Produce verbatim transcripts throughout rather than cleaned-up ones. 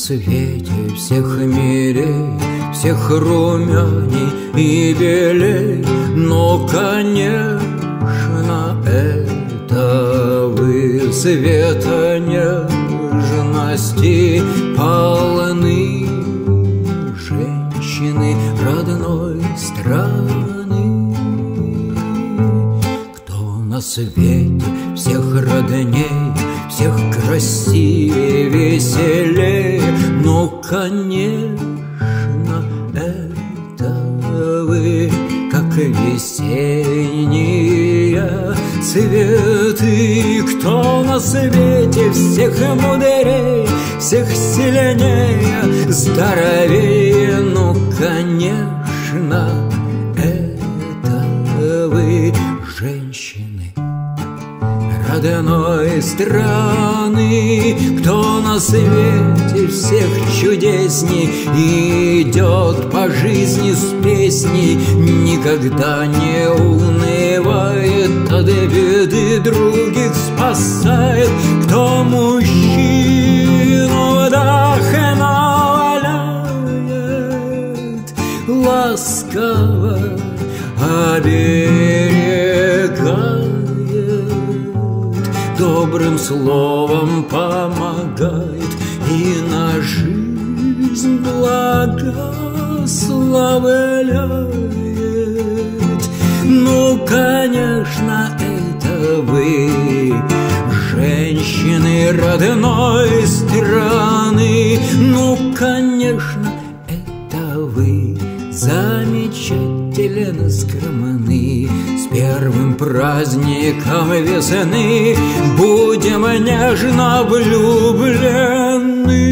свете всех мирей, всех румяней и белей, но, конечно, это вы света нежности полны, женщины родной страны. Кто на свете всех родней, всех красивее, веселее, ну, конечно, это вы, как весенние цветы. Кто на свете всех мудрее, всех сильнее, здоровее, ну, конечно, это вы, женщины родной страны. Кто на свете всех чудесней идет по жизни с песней, никогда не унывает, от беды других спасает. Кто мужчину вдохновляет, ласково оберегает, добрым словом помогает и на жизнь благословляет. Ну, конечно, это вы, женщины родной страны. Ну, конечно, это вы, замечательно скромны. С первым праздником весны будем нежно влюблены,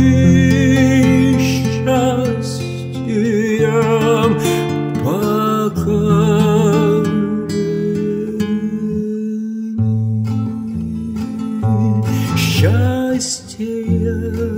счастьем покорены, счастьем